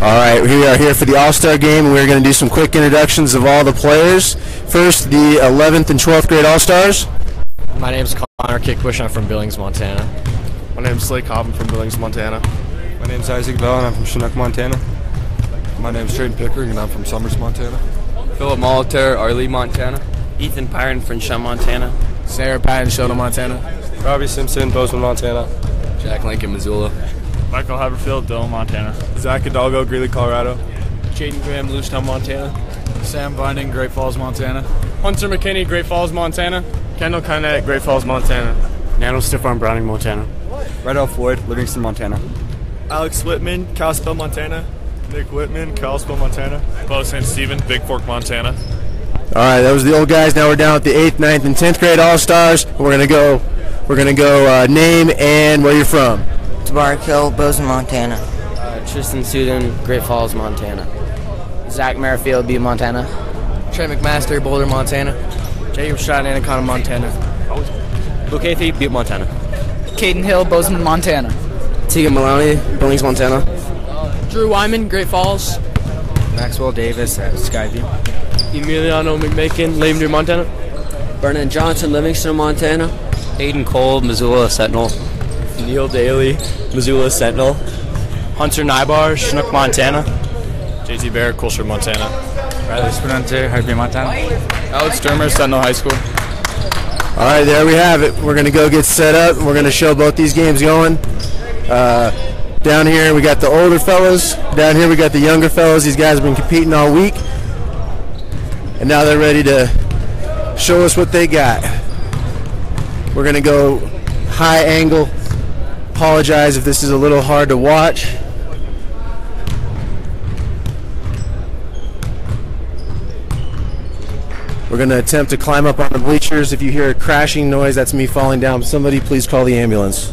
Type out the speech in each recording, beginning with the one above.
All right, we are here for the All-Star Game, and we're going to do some quick introductions of all the players. First, the 11th and 12th grade All-Stars. My name is Connor Kickbush. I'm from Billings, Montana. My name is Slade Cobb. I'm from Billings, Montana. My name is Isaac Bell, and I'm from Chinook, Montana. My name is Trayden Pickering, and I'm from Summers, Montana. Philip Molitor, Arlene, Montana. Ethan Pyron from Shum, Montana. Sarah Patton, Shoto, Montana. Robbie Simpson, Bozeman, Montana. Jack Lincoln, Missoula. Michael Haberfield, Dillon, Montana. Zach Hidalgo, Greeley, Colorado. Jaden Graham, Lewistown, Montana. Sam Binding, Great Falls, Montana. Hunter McKinney, Great Falls, Montana. Kendall Kynette, Great Falls, Montana. Nano Stefan Browning, Montana. Rydell Floyd, Livingston, Montana. Alex Whitman, Kalispell, Montana. Nick Whitman, Kalispell, Montana. Bo St. Stephen, Big Fork, Montana. All right, that was the old guys. Now we're down at the 8th, 9th, and 10th grade All-Stars. We're gonna go name and where you're from. Tabarak Hill, Bozeman, Montana. Tristan Suden, Great Falls, Montana. Zach Merrifield, Butte, Montana. Trey McMaster, Boulder, Montana. Jacob Stroud, Anaconda, Montana. Luke Athey, Butte, Montana. Caden Hill, Bozeman, Montana. Tegan Maloney, Billings, Montana. Drew Wyman, Great Falls. Maxwell Davis at Skyview. Emiliano McMakin, Lavender, Montana. Vernon Johnson, Livingston, Montana. Aiden Cole, Missoula Sentinel. Neil Daly, Missoula Sentinel. Hunter Nybar, Chinook, Montana. JT Bear, Colchester, Montana. Riley Spinante, Highbury, Montana. Alex Dermer, Sentinel High School. All right, there we have it. We're going to go get set up. We're going to show both these games going. Down here, we got the older fellas. Down here, we got the younger fellas. These guys have been competing all week. And now they're ready to show us what they got. We're going to go high angle. Apologize if this is a little hard to watch. We're going to attempt to climb up on the bleachers. If you hear a crashing noise, that's me falling down. Somebody please call the ambulance.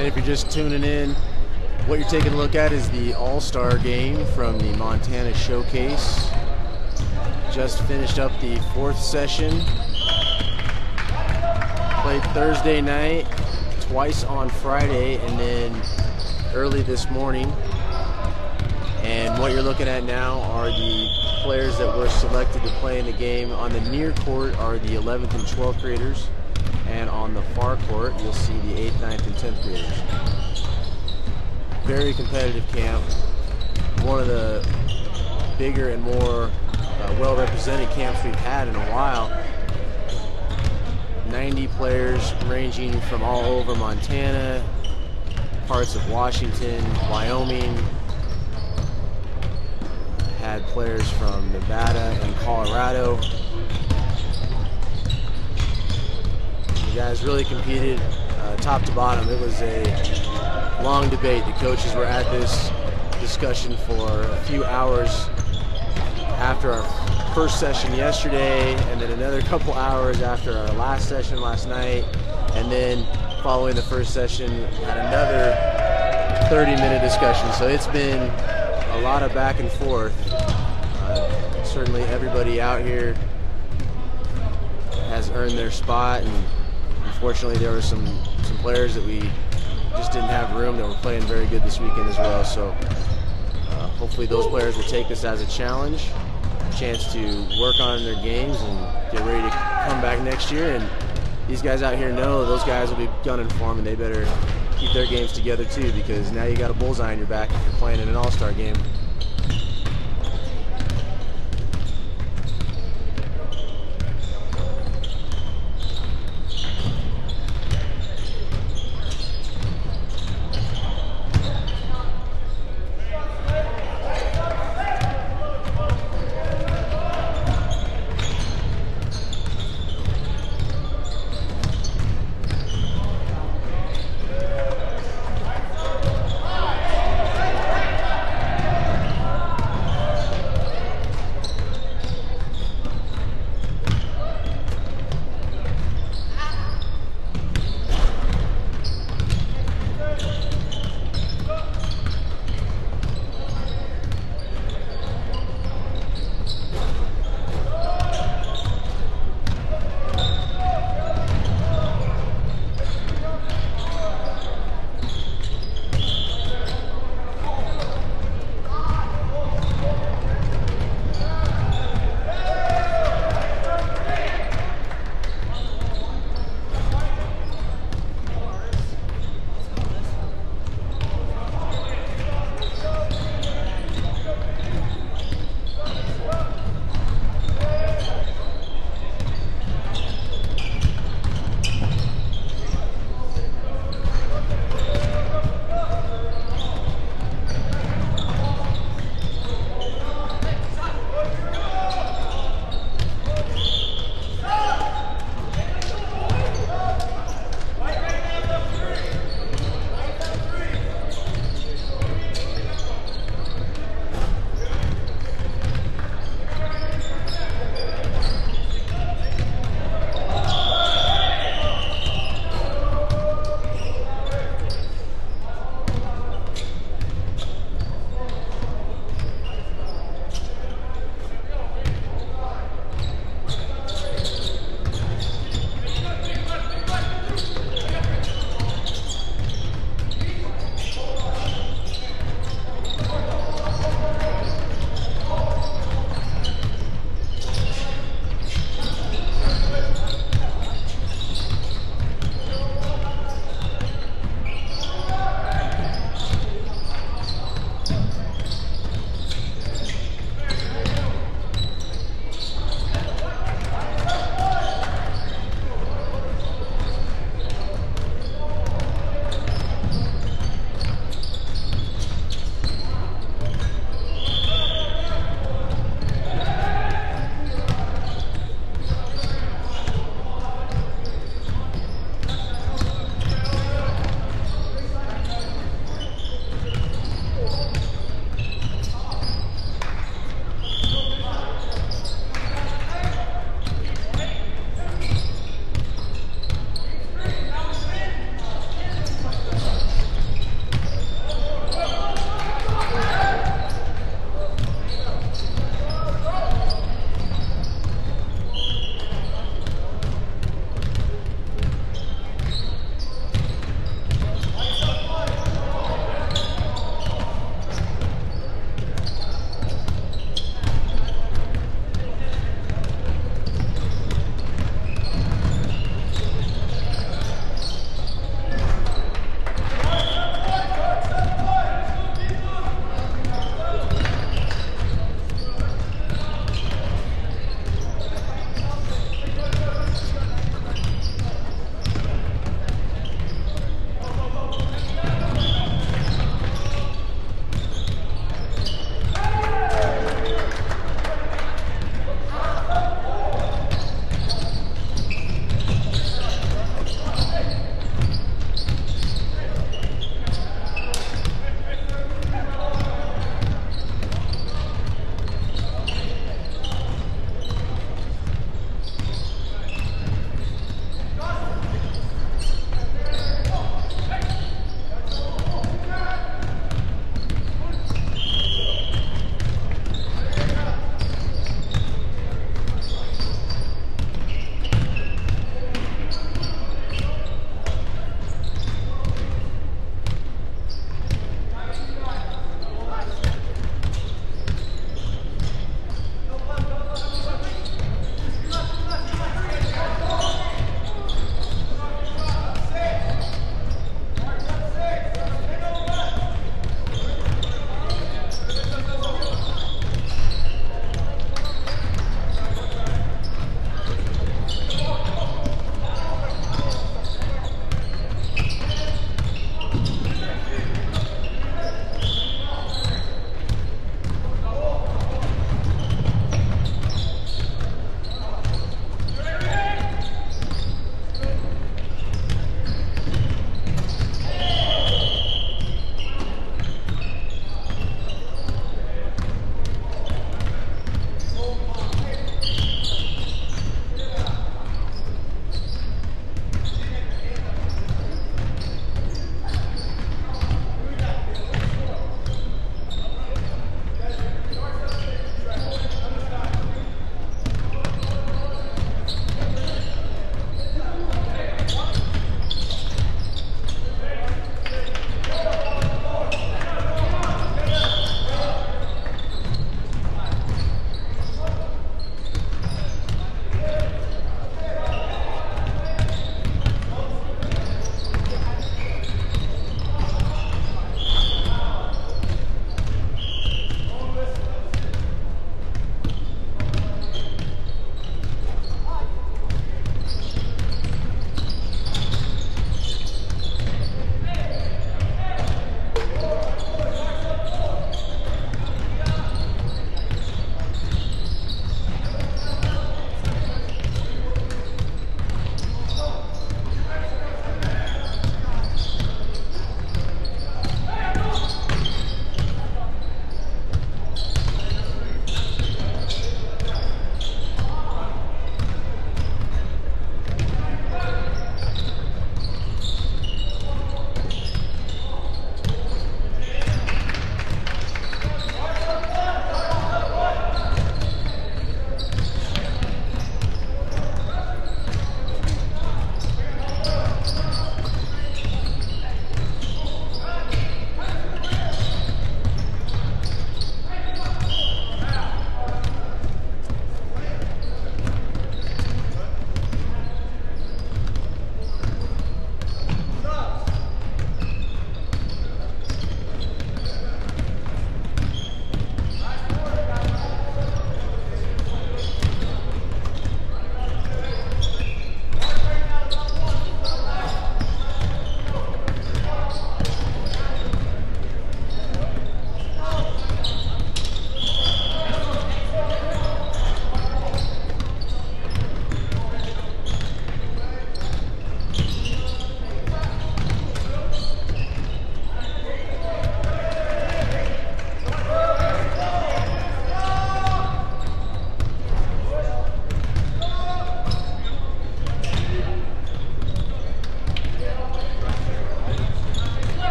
And if you're just tuning in, what you're taking a look at is the All-Star game from the Montana Showcase. Just finished up the 4th session. Played Thursday night, twice on Friday, and then early this morning. And what you're looking at now are the players that were selected to play in the game. On the near court are the 11th and 12th graders, and on the far court you'll see the 8th, 9th, and 10th graders. Very competitive camp. One of the bigger and more well-represented camps we've had in a while. 90 players ranging from all over Montana, parts of Washington, Wyoming. Had players from Nevada and Colorado. You guys really competed top to bottom. It was a long debate. The coaches were at this discussion for a few hours after our first session yesterday, and then another couple hours after our last session last night, and then following the first session had another 30-minute discussion. So it's been a lot of back and forth. Certainly everybody out here has earned their spot, and unfortunately there were some players that we just didn't have room that were playing very good this weekend as well. So hopefully those players will take this as a challenge, a chance to work on their games and get ready to come back next year. And these guys out here know those guys will be gunning for them, and they better keep their games together too, because now you got a bullseye on your back if you're playing in an all-star game.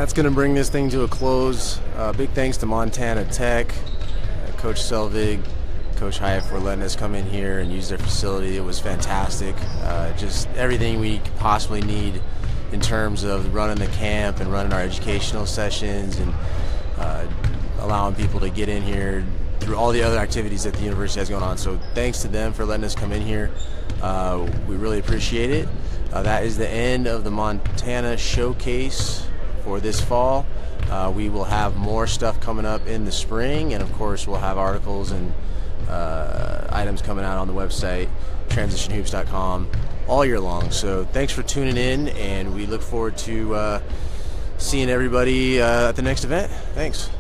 that's going to bring this thing to a close. Big thanks to Montana Tech, Coach Selvig, Coach Hyatt for letting us come in here and use their facility. It was fantastic. Just everything we could possibly need in terms of running the camp and running our educational sessions and allowing people to get in here through all the other activities that the university has going on. So thanks to them for letting us come in here. We really appreciate it. That is the end of the Montana Showcase for this fall. We will have more stuff coming up in the spring, and of course we'll have articles and items coming out on the website, transitionhoops.com, all year long. So thanks for tuning in, and we look forward to seeing everybody at the next event. Thanks.